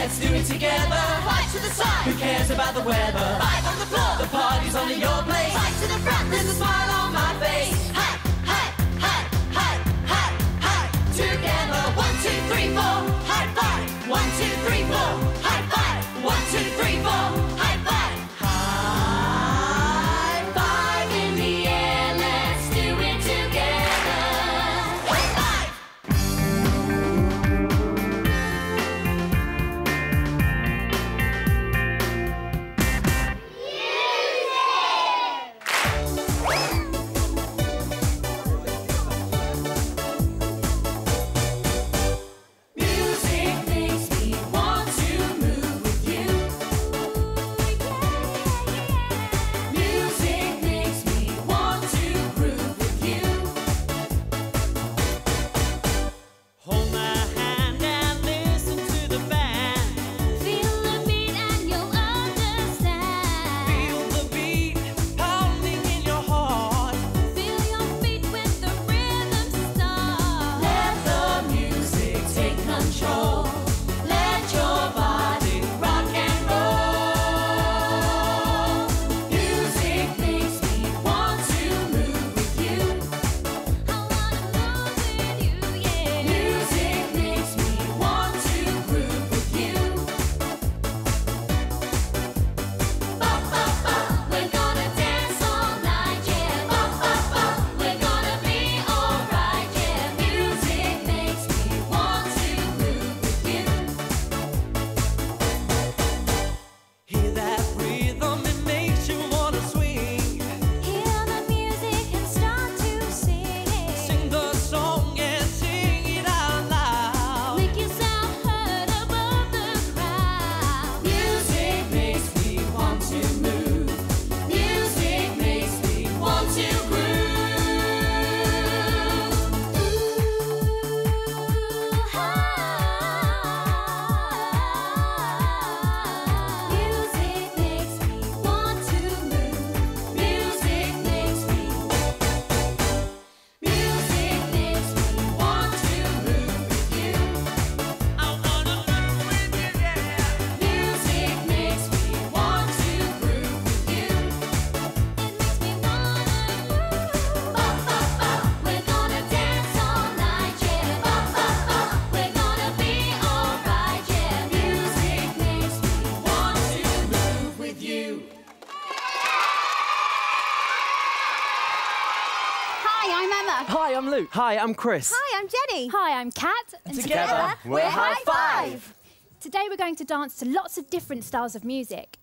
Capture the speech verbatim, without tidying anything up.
let's do it together. Fight to the side. Who cares about the weather? Fight on the floor. The party's on in your place. Fight to the front. There's a smile on my face. Hey, hey, hey, hey, hey, hey. Together. One, two, three, four. High five. One, two, three, four. High five. One, two, three, four. High five. High five in the air. Let's do it together. High five. Music makes me want to move with you. Music makes me want to groove with you. Hold my hand and listen to the band. Feel the beat and you'll understand. Feel the beat pounding in your heart. Feel your feet with the rhythm start. Let the music take control. Let your body rock and roll. Music makes me want to move with you. I wanna move with you, yeah. Music makes me want to groove with you. Ba ba ba, we're gonna dance all night, yeah. Ba ba ba, we're gonna be alright, yeah. Music makes me want to groove with you. Hear that rhythm, it makes you wanna swing. Hear the music and start to sing. Sing the song and sing it out loud. Make yourself heard above the crowd. Music makes me want to move. Music makes me want to groove. Ooh, ah. Music makes me want to move. Music makes me. Music makes me want to move with you. I wanna move with you, yeah. Music makes me want to groove with you. It makes me wanna move. Ba ba ba, we're gonna dance all night, yeah. Ba ba ba, we're gonna be alright, yeah. Music makes me want to move with you. Hi, I'm Emma. Hi, I'm Luke. Hi, I'm Chris. Hi, I'm Jenny. Hi, I'm Kat. And Together, we're High Five. Today we're going to dance to lots of different styles of music.